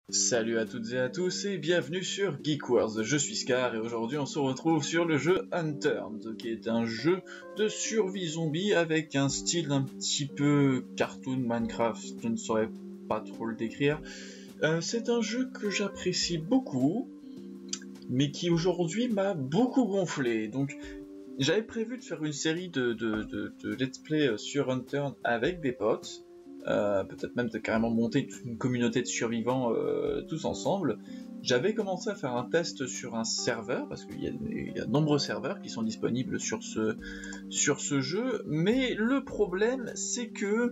Salut à toutes et à tous et bienvenue sur Geek Wars, je suis Scar et aujourd'hui on se retrouve sur le jeu Unturned, qui est un jeu de survie zombie avec un style un petit peu cartoon Minecraft, je ne saurais pas trop le décrire. C'est un jeu que j'apprécie beaucoup, mais qui aujourd'hui m'a beaucoup gonflé, donc j'avais prévu de faire une série de let's play sur Unturned avec des potes, peut-être même de carrément monter une communauté de survivants tous ensemble. J'avais commencé à faire un test sur un serveur, parce qu'il y a de nombreux serveurs qui sont disponibles sur ce jeu, mais le problème c'est que...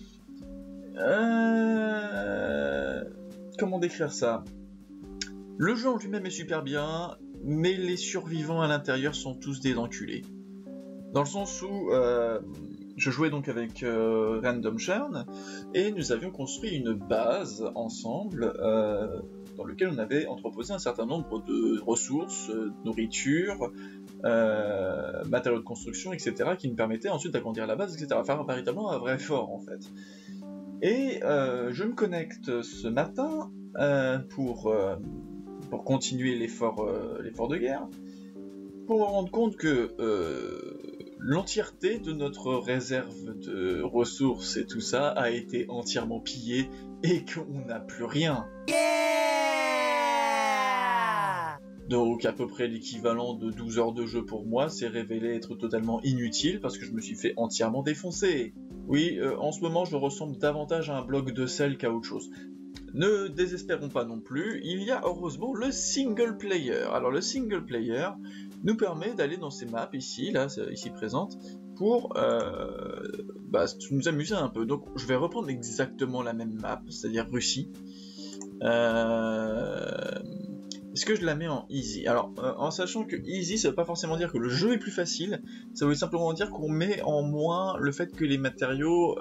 comment décrire ça ? Le jeu en lui-même est super bien, mais les survivants à l'intérieur sont tous des enculés. Dans le sens où je jouais donc avec Random Churn et nous avions construit une base ensemble dans laquelle on avait entreposé un certain nombre de ressources, nourriture, matériaux de construction, etc. qui nous permettaient ensuite d'agrandir la base, etc. Faire véritablement un vrai fort en fait. Et je me connecte ce matin pour continuer l'effort de guerre, pour me rendre compte que l'entièreté de notre réserve de ressources et tout ça a été entièrement pillée et qu'on n'a plus rien. Yeah! Donc à peu près l'équivalent de 12 heures de jeu pour moi s'est révélé être totalement inutile parce que je me suis fait entièrement défoncer. Oui, en ce moment je ressemble davantage à un bloc de sel qu'à autre chose. Ne désespérons pas non plus, il y a heureusement le single player. Alors le single player nous permet d'aller dans ces maps ici présentes, pour nous amuser un peu. Donc je vais reprendre exactement la même map, c'est-à-dire Russie. Est-ce que je la mets en easy? Alors, en sachant que easy, ça veut pas forcément dire que le jeu est plus facile, ça veut simplement dire qu'on met en moins le fait que les matériaux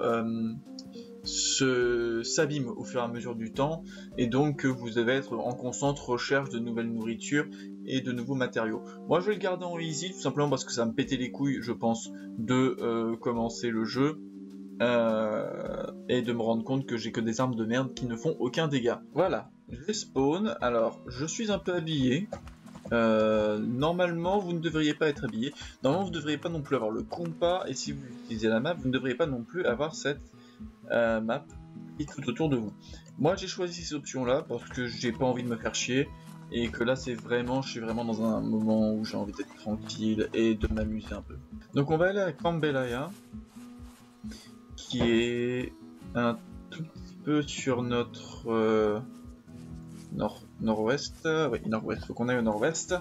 s'abîment au fur et à mesure du temps, et donc que vous devez être en constante recherche de nouvelles nourritures et de nouveaux matériaux. Moi je vais le garder en easy, tout simplement parce que ça me pétait les couilles, je pense, de commencer le jeu, et de me rendre compte que j'ai que des armes de merde qui ne font aucun dégât. Voilà, je spawn, alors je suis un peu habillé. Normalement vous ne devriez pas être habillé, normalement vous ne devriez pas non plus avoir le compas, et si vous utilisez la map, vous ne devriez pas non plus avoir cette map et tout autour de vous. Moi j'ai choisi ces options là parce que j'ai pas envie de me faire chier et que là je suis vraiment dans un moment où j'ai envie d'être tranquille et de m'amuser un peu. Donc on va aller à Cambelaya, qui est un tout petit peu sur notre nord-ouest. Oui, nord-ouest, faut qu'on aille au nord-ouest.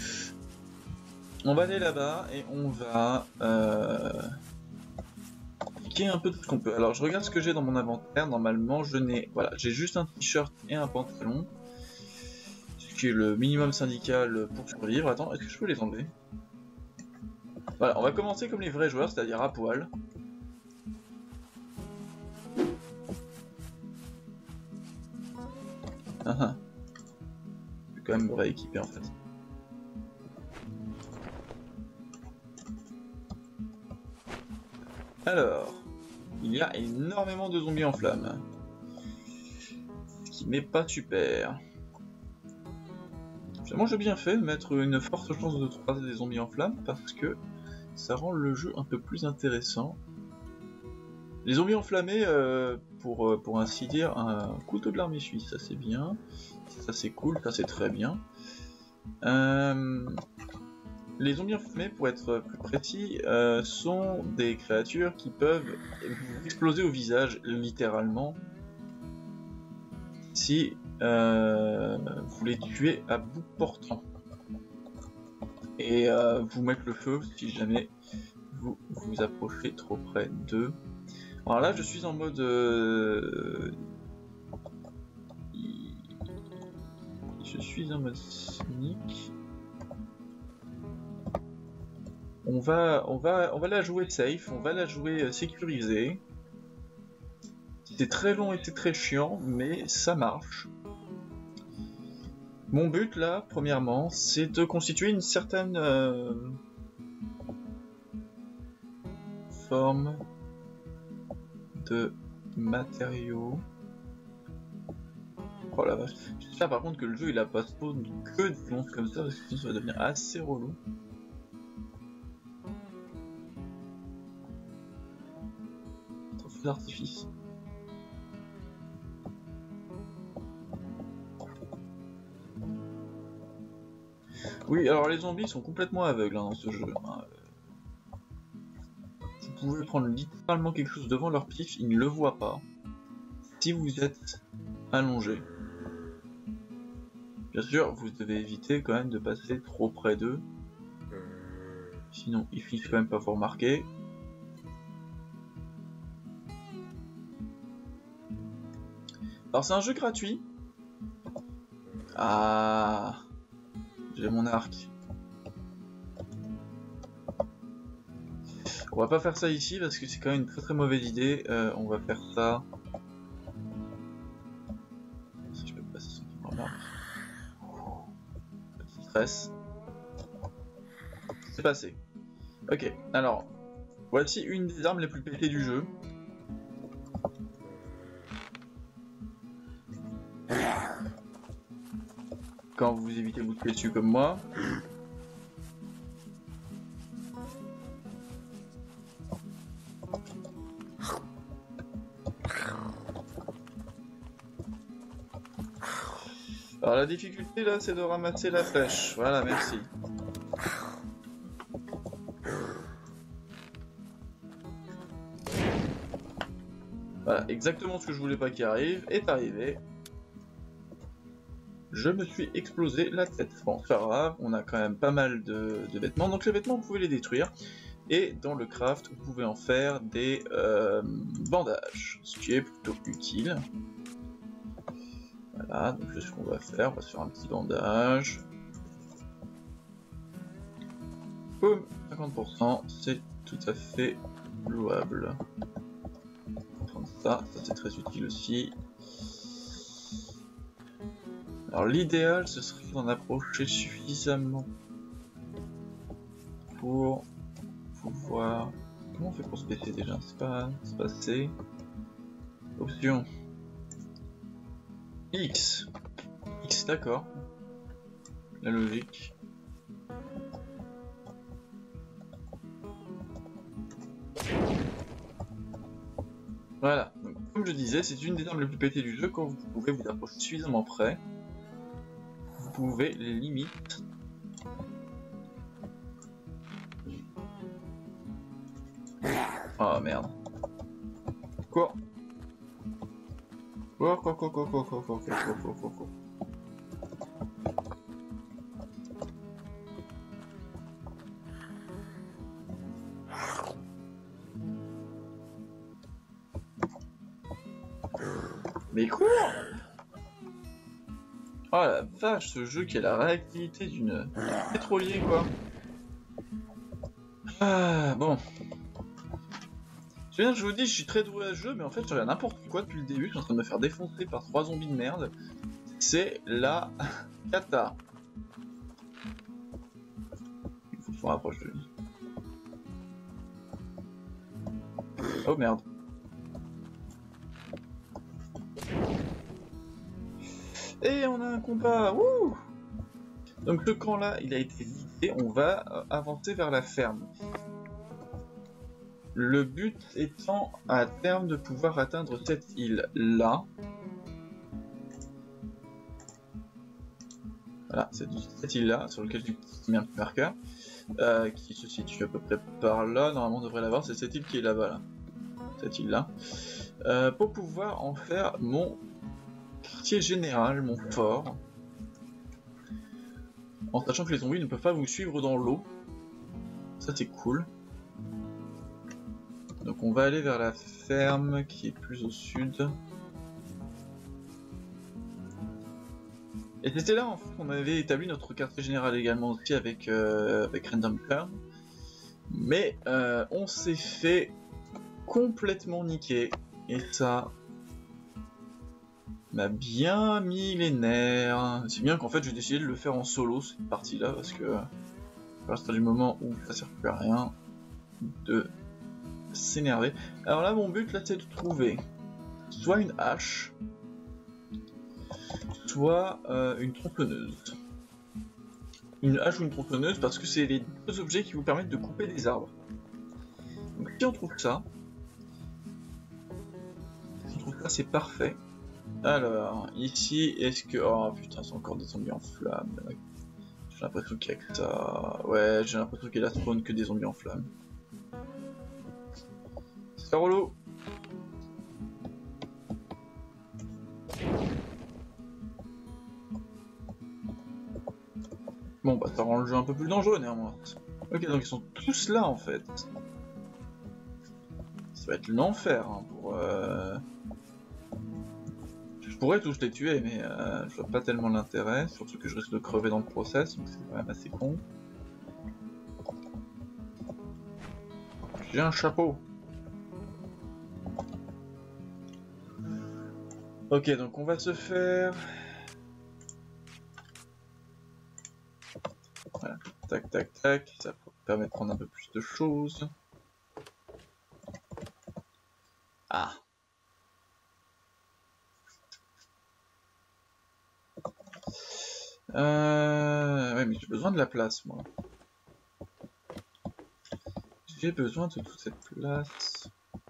On va aller là-bas et on va un peu tout ce qu'on peut. Alors je regarde ce que j'ai dans mon inventaire. Normalement j'ai juste un t-shirt et un pantalon, ce qui est le minimum syndical pour survivre. Attends, est-ce que je peux les enlever? Voilà, on va commencer comme les vrais joueurs, c'est-à-dire à poil. Je vais quand même me rééquiper en fait. Alors, il y a énormément de zombies en flammes, ce qui n'est pas super. Moi j'ai bien fait de mettre une forte chance de croiser des zombies en flammes parce que ça rend le jeu un peu plus intéressant. Les zombies enflammés, pour ainsi dire, un couteau de l'armée suisse, ça c'est bien, ça c'est cool, ça c'est très bien. Les zombies enflammés, pour être plus précis, sont des créatures qui peuvent vous exploser au visage, littéralement, si vous les tuez à bout portant. Et vous mettre le feu si jamais vous vous approchez trop près d'eux. Alors là je suis en mode sneak. On va la jouer safe, on va la jouer sécurisée. C'est très long et c'est très chiant, mais ça marche. Mon but là, premièrement, c'est de constituer une certaine forme de matériaux Oh la vache. J'espère par contre que le jeu il a pas spawn que des monstres comme ça parce que sinon ça va devenir assez relou. Feu d'artifice. Oui, alors les zombies sont complètement aveugles hein, dans ce jeu. Hein. Vous pouvez prendre littéralement quelque chose devant leur pif, ils ne le voient pas. Si vous êtes allongé. Bien sûr, vous devez éviter quand même de passer trop près d'eux. Sinon, ils finissent quand même pas vous remarquer. Alors c'est un jeu gratuit. Ah, j'ai mon arc. On va pas faire ça ici parce que c'est quand même une très très mauvaise idée. On va faire ça. Si je peux passer sans qu'il me remarque. Petit stress. C'est passé. Ok, alors voici une des armes les plus pétées du jeu. Quand vous évitez de vous tuer dessus comme moi. Alors la difficulté là c'est de ramasser la flèche. Voilà, merci. Voilà, exactement ce que je voulais pas qu'il arrive est arrivé. Je me suis explosé la tête. Bon, c'est pas grave, on a quand même pas mal de vêtements. Donc les vêtements, vous pouvez les détruire. Et dans le craft, vous pouvez en faire des bandages, ce qui est plutôt utile. Voilà, donc c'est ce qu'on va faire. On va se faire un petit bandage. Boum, 50%, c'est tout à fait louable. On va prendre ça, ça c'est très utile aussi. Alors l'idéal ce serait d'en approcher suffisamment pour pouvoir... Comment on fait pour se baisser déjà? C'est pas assez. Option. X. X, d'accord. La logique. Voilà. Donc, comme je disais, c'est une des armes les plus pétées du jeu. Quand vous pouvez vous approcher suffisamment près, vous pouvez les limite. Oh merde. Quoi? Quoi. Mais quoi? Oh la vache, ce jeu qui a la réactivité d'une pétrolier quoi. Ah bon. Je vous dis, je suis très doué à ce jeu, mais en fait, je regarde n'importe quoi depuis le début. Je suis en train de me faire défoncer par 3 zombies de merde. C'est la cata. Il faut que je me rapproche de lui. Oh merde. Et on a un combat. Wouh! Donc le camp là, il a été vidé. On va avancer vers la ferme. Le but étant à terme de pouvoir atteindre cette île là. Voilà, cette île là sur laquelle j'ai mis un petit marqueur qui se situe à peu près par là. Normalement, on devrait l'avoir. C'est cette île qui est là-bas, là. Cette île là. Pour pouvoir en faire mon quartier général, mon fort. En sachant que les zombies ne peuvent pas vous suivre dans l'eau. Ça, c'est cool. Donc on va aller vers la ferme qui est plus au sud. Et c'était là en fait qu'on avait établi notre quartier général également aussi avec Random Turn. Mais on s'est fait complètement niquer. Et ça m'a bien mis les nerfs. C'est bien qu'en fait j'ai décidé de le faire en solo cette partie là parce que à partir du moment où ça sert plus à rien de s'énerver. Alors là mon but là c'est de trouver soit une hache, soit une tronçonneuse. Une hache ou une tronçonneuse parce que c'est les deux objets qui vous permettent de couper des arbres. Donc si on trouve ça, c'est parfait. Alors, ici, est-ce que... Oh putain, c'est encore des zombies en flammes. J'ai l'impression qu'il y a que ça... Ouais, j'ai l'impression qu'il y a la spawn que des zombies en flammes. C'est relou. Bon bah ça rend le jeu un peu plus dangereux néanmoins. Ok, donc ils sont tous là en fait. Ça va être l'enfer hein, pour... Je pourrais tous les tuer mais je vois pas tellement l'intérêt, surtout que je risque de crever dans le process, donc c'est quand même assez con. J'ai un chapeau. Ok, donc on va se faire... Voilà, tac tac tac, ça permet de prendre un peu plus de choses. Ah. Ouais, mais j'ai besoin de la place, moi. J'ai besoin de toute cette place.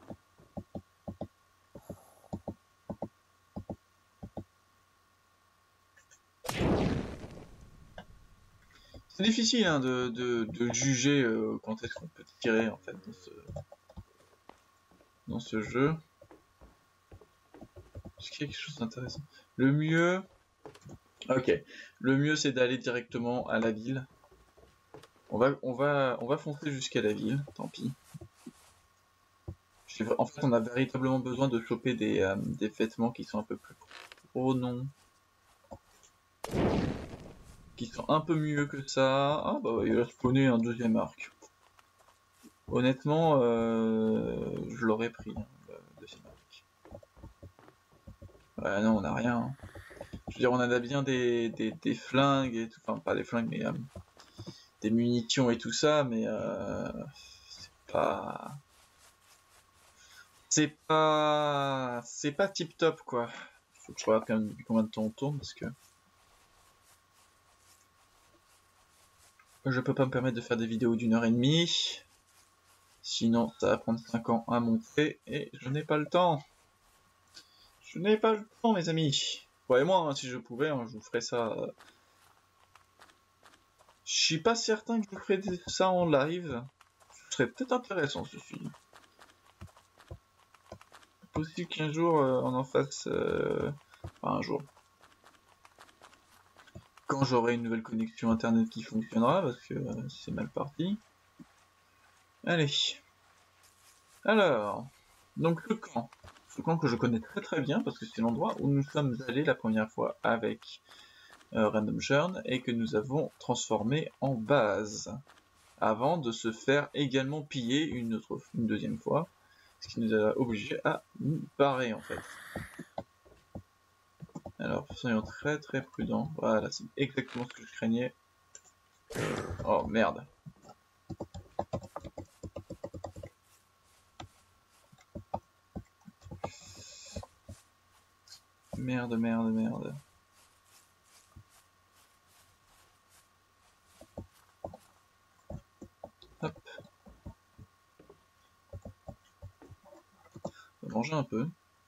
C'est difficile hein, de juger quand est-ce qu'on peut tirer en fait dans ce jeu. Est-ce qu'il y a quelque chose d'intéressant? Le mieux... Ok. Le mieux c'est d'aller directement à la ville. On va foncer jusqu'à la ville, tant pis. En fait, on a véritablement besoin de choper des vêtements qui sont un peu plus... Oh non. Qui sont un peu mieux que ça. Ah bah il va spawner un deuxième arc. Honnêtement, je l'aurais pris, hein, le deuxième arc. Ouais, non, on a rien. Hein. Je veux dire, on a bien des flingues et tout. Enfin, pas des flingues, mais des munitions et tout ça, mais c'est pas... C'est pas tip top, quoi. Faut que je regarde quand même depuis combien de temps on tourne, parce que... Je peux pas me permettre de faire des vidéos d'1h30. Sinon, ça va prendre 5 ans à monter, et je n'ai pas le temps. Je n'ai pas le temps, mes amis. Croyez-moi, hein, si je pouvais, hein, je vous ferais ça. Je suis pas certain que je vous ferais ça en live. Ce serait peut-être intéressant, ceci. Possible qu'un jour, on en fasse... Enfin, un jour. Quand j'aurai une nouvelle connexion internet qui fonctionnera, parce que c'est mal parti. Allez. Alors. Donc, le camp. Ce camp que je connais très très bien, parce que c'est l'endroit où nous sommes allés la première fois avec... Random Churn et que nous avons transformé en base avant de se faire également piller une deuxième fois, ce qui nous a obligé à nous barrer en fait. Alors soyons très très prudents, voilà c'est exactement ce que je craignais. Oh merde. Merde merde merde. Hop. On va manger un peu.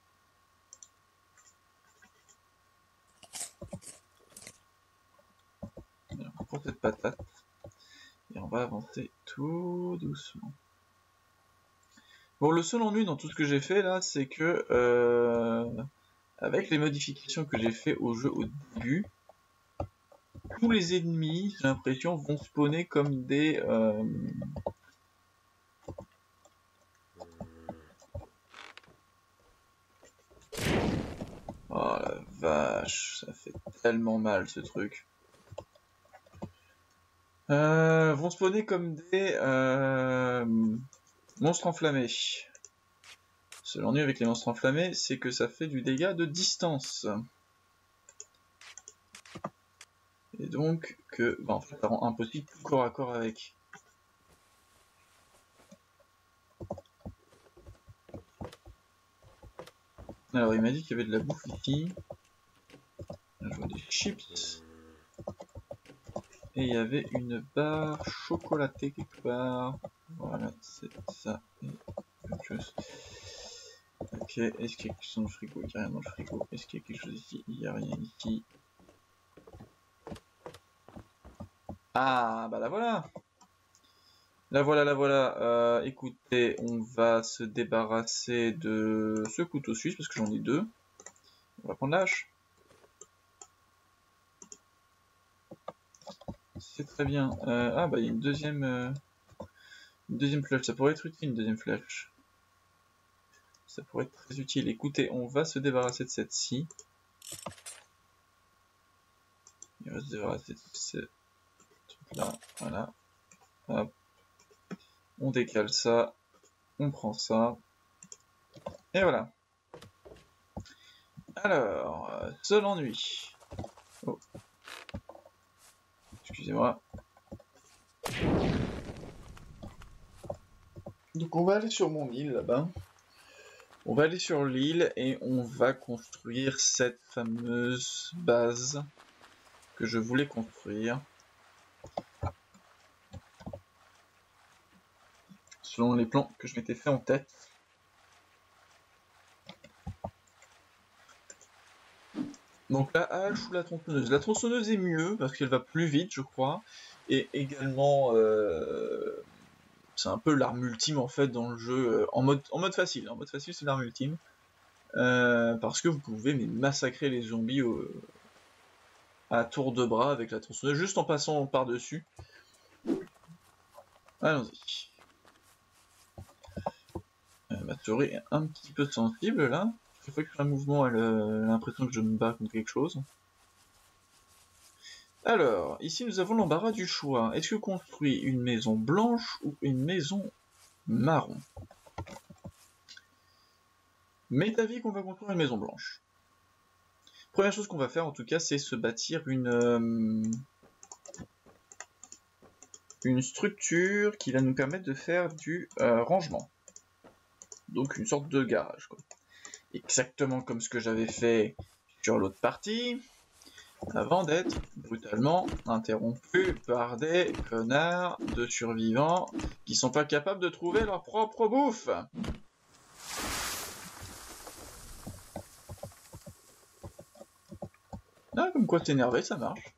Alors, on prend cette patate. Et on va avancer tout doucement. Bon, le seul ennui dans tout ce que j'ai fait là, c'est que avec les modifications que j'ai fait au jeu au début, tous les ennemis, j'ai l'impression, vont spawner comme des... Oh la vache, ça fait tellement mal ce truc. Vont spawner comme des monstres enflammés. Ce l'ennui avec les monstres enflammés, c'est que ça fait du dégât de distance. Et donc que, bah en fait, ça rend impossible tout corps à corps avec. Alors il m'a dit qu'il y avait de la bouffe ici. chips. Et il y avait une barre chocolatée quelque part. Voilà, c'est ça. Et quelque chose. Ok, est-ce qu'il y a quelque chose dans le frigo? Il n'y a rien dans le frigo. Est-ce qu'il y a quelque chose ici? Il n'y a rien ici. Ah, bah la voilà! La voilà, la voilà. Écoutez, on va se débarrasser de ce couteau suisse parce que j'en ai deux. On va prendre la hache. C'est très bien. Ah bah il y a une deuxième flèche. Ça pourrait être utile, une deuxième flèche. Ça pourrait être très utile. Écoutez, on va se débarrasser de cette-ci. On va se débarrasser de ce truc-là. Voilà. Hop. On décale ça. On prend ça. Et voilà. Alors, seul ennui. Oh. Excusez-moi. Donc on va aller sur mon île là-bas. On va aller sur l'île et on va construire cette fameuse base que je voulais construire. Selon les plans que je m'étais fait en tête. Donc la hache ou la tronçonneuse? La tronçonneuse est mieux parce qu'elle va plus vite, je crois. Et également, c'est un peu l'arme ultime en fait dans le jeu, en mode facile. En mode facile, c'est l'arme ultime. Parce que vous pouvez massacrer les zombies à tour de bras avec la tronçonneuse, juste en passant par-dessus. Allons-y. Ma souris est un petit peu sensible là. Chaque fois que je fais un mouvement, elle a l'impression que je me bats contre quelque chose. Alors, ici nous avons l'embarras du choix. Est-ce que construire une maison blanche ou une maison marron? M'est avis qu'on va construire une maison blanche. Première chose qu'on va faire en tout cas, c'est se bâtir une structure qui va nous permettre de faire du rangement. Donc une sorte de garage, quoi. Exactement comme ce que j'avais fait sur l'autre partie, avant d'être brutalement interrompu par des connards de survivants qui sont pas capables de trouver leur propre bouffe. Ah, comme quoi t'énerver, ça marche.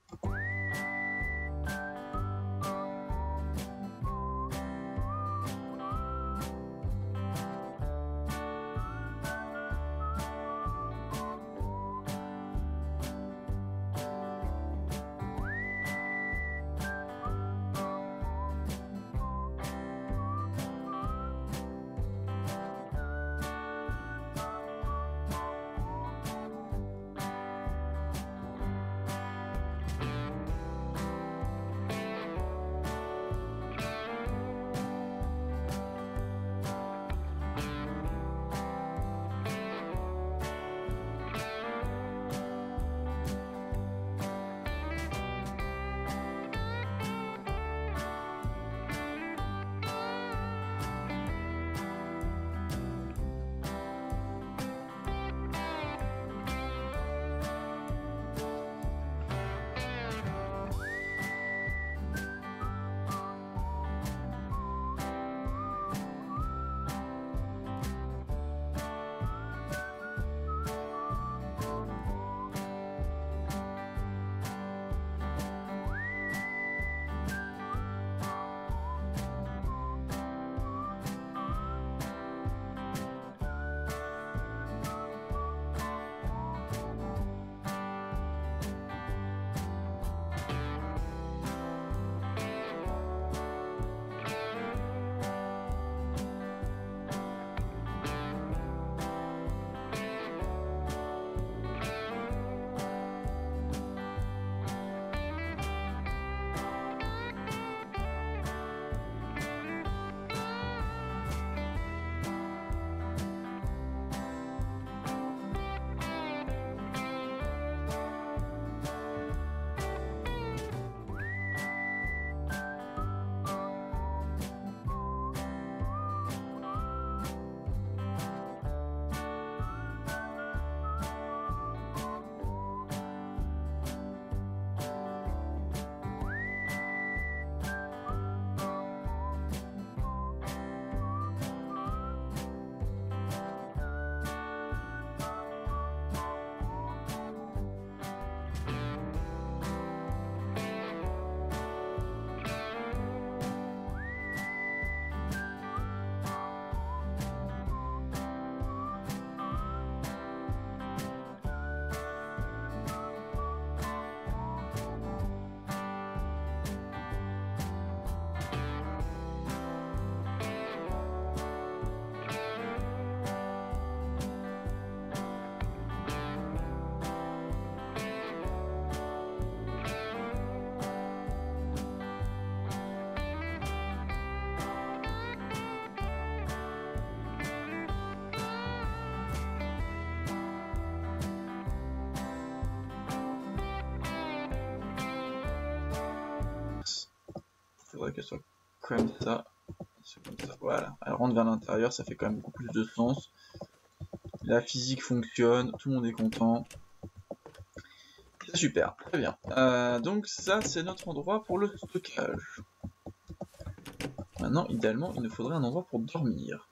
faudrait qu'elle soit comme ça. Comme ça. Voilà, elle rentre vers l'intérieur, ça fait quand même beaucoup plus de sens. La physique fonctionne, tout le monde est content. C'est super, très bien. Donc ça, c'est notre endroit pour le stockage. Maintenant, idéalement, il nous faudrait un endroit pour dormir.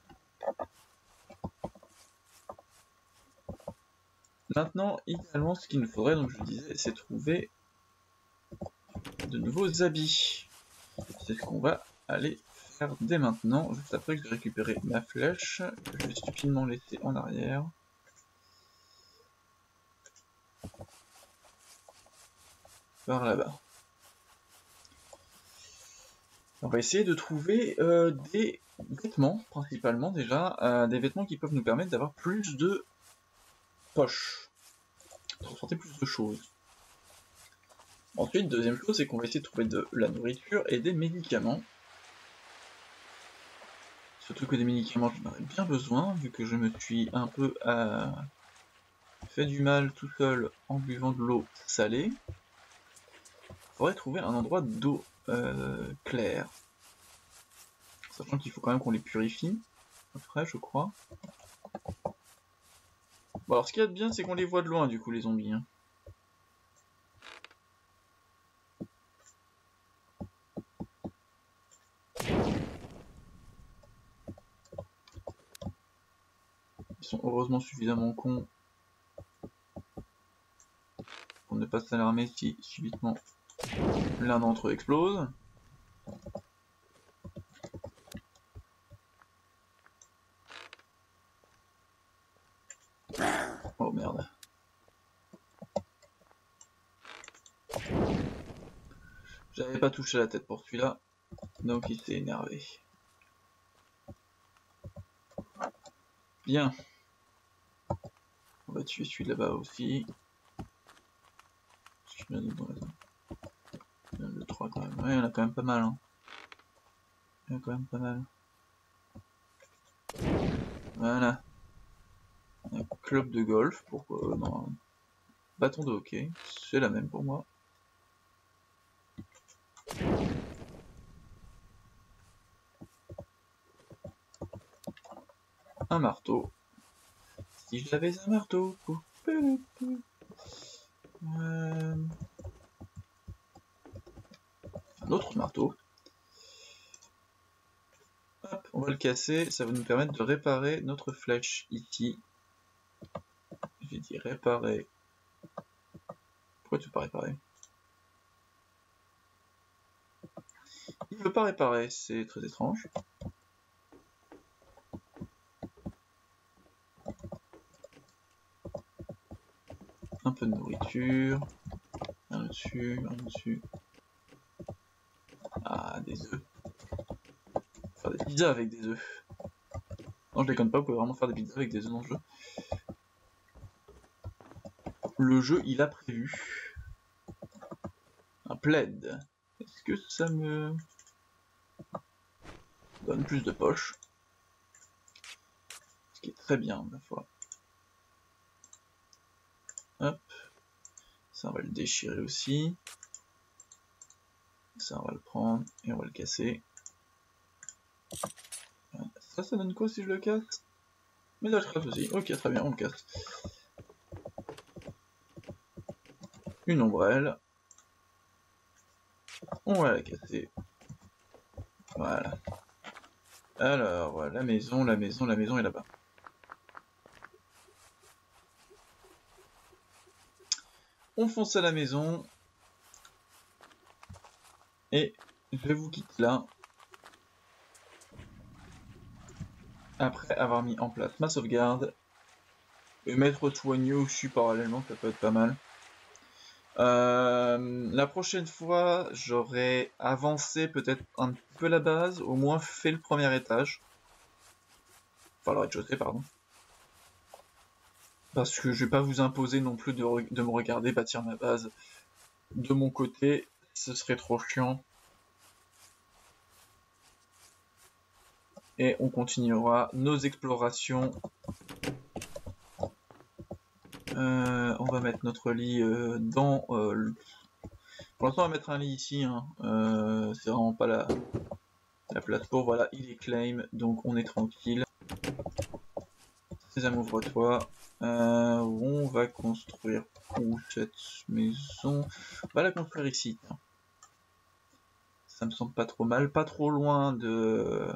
Maintenant, idéalement, ce qu'il nous faudrait, donc je disais, c'est trouver de nouveaux habits. C'est ce qu'on va aller faire dès maintenant, juste après que j'ai récupéré ma flèche, que je vais stupidement laisser en arrière. Par là-bas. On va essayer de trouver des vêtements, principalement déjà, des vêtements qui peuvent nous permettre d'avoir plus de poches, de transporter plus de choses. Ensuite, deuxième chose, c'est qu'on va essayer de trouver de la nourriture et des médicaments. Surtout que des médicaments, j'en aurais bien besoin, vu que je me suis un peu fait du mal tout seul en buvant de l'eau salée. Il faudrait trouver un endroit d'eau claire. Sachant qu'il faut quand même qu'on les purifie, après, je crois. Bon, alors ce qu'il y a de bien, c'est qu'on les voit de loin, du coup, les zombies. Hein. Ils sont heureusement suffisamment cons pour ne pas s'alarmer si subitement l'un d'entre eux explose. Oh merde. J'avais pas touché la tête pour celui-là, donc il s'est énervé. Bien. On va tuer celui là-bas aussi. Il y en a 2, 3 quand même. Ouais, il y en a quand même pas mal. Hein. Il y en a quand même pas mal. Voilà. Un club de golf, pourquoi non. Bâton de hockey, c'est la même pour moi. Un marteau. Si j'avais un marteau. Un autre marteau. Hop, on va le casser, ça va nous permettre de réparer notre flèche ici. J'ai dit réparer. Pourquoi tu veux pas réparer? Il veut pas réparer, c'est très étrange. Un peu de nourriture. Un dessus, un dessus. Ah, des œufs. Faire des pizzas avec des œufs. Non, je déconne pas, vous pouvez vraiment faire des pizzas avec des œufs dans le jeu. Le jeu, il a prévu un plaid. Est-ce que ça me donne plus de poches? Ce qui est très bien, ma foi. Hop. Ça, on va le déchirer aussi. Ça, on va le prendre et on va le casser. Ça donne quoi si je le casse? Mais là, je casse aussi. Ok, très bien, on le casse. Une ombrelle. On va la casser. Voilà. Alors, la maison est là-bas. On fonce à la maison. Et je vous quitte là. Après avoir mis en place ma sauvegarde. Et m'être soigné aussi parallèlement, ça peut être pas mal. La prochaine fois, j'aurai avancé peut-être un peu la base, au moins fait le premier étage. Enfin, le rez-de-chaussée, pardon. Parce que je vais pas vous imposer non plus de me regarder bâtir ma base de mon côté, ce serait trop chiant. Et on continuera nos explorations. On va mettre notre lit dans Pour l'instant, on va mettre un lit ici, hein. C'est vraiment pas la place pour. Voilà, il est claim, donc on est tranquille. Sésame, ouvre-toi. On va construire où cette maison? On va la construire ici. Ça me semble pas trop mal, pas trop loin de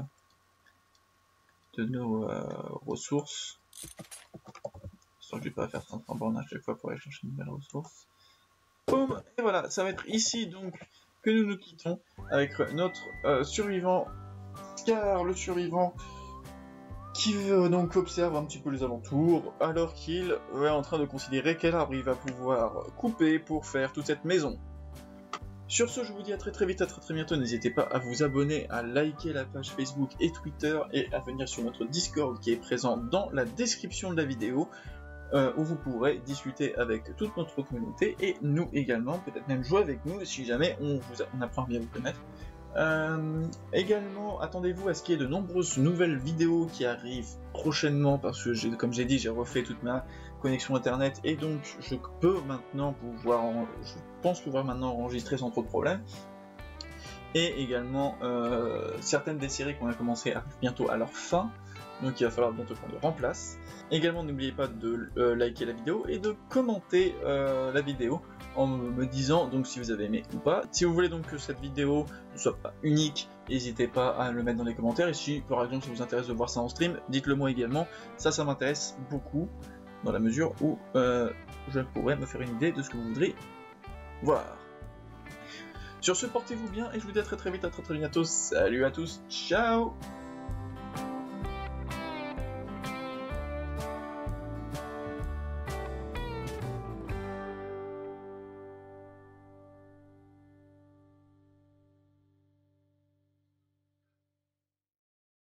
nos ressources. Sans que je vais pas faire 500 bornes à chaque fois pour aller chercher une nouvelle ressource. Boum, et voilà, ça va être ici donc que nous nous quittons avec notre survivant, car le survivant qui donc observe un petit peu les alentours alors qu'il est en train de considérer quel arbre il va pouvoir couper pour faire toute cette maison. Sur ce, je vous dis à très vite, à très bientôt. N'hésitez pas à vous abonner, à liker la page Facebook et Twitter et à venir sur notre Discord qui est présent dans la description de la vidéo, où vous pourrez discuter avec toute notre communauté et nous également, peut-être même jouer avec nous si jamais on apprend à bien vous connaître. Également, attendez-vous à ce qu'il y ait de nombreuses nouvelles vidéos qui arrivent prochainement parce que, comme j'ai dit, j'ai refait toute ma connexion internet et donc je pense pouvoir maintenant enregistrer sans trop de problèmes. Et également, certaines des séries qu'on a commencé arrivent bientôt à leur fin, donc il va falloir bientôt qu'on les remplace. Également, n'oubliez pas de liker la vidéo et de commenter la vidéo en me disant donc si vous avez aimé ou pas. Si vous voulez donc que cette vidéo ne soit pas unique, n'hésitez pas à le mettre dans les commentaires. Et si par exemple ça vous intéresse de voir ça en stream, dites-le moi également. Ça m'intéresse beaucoup dans la mesure où je pourrais me faire une idée de ce que vous voudrez voir. Sur ce, portez-vous bien et je vous dis à très vite, à très bientôt. Salut à tous, ciao!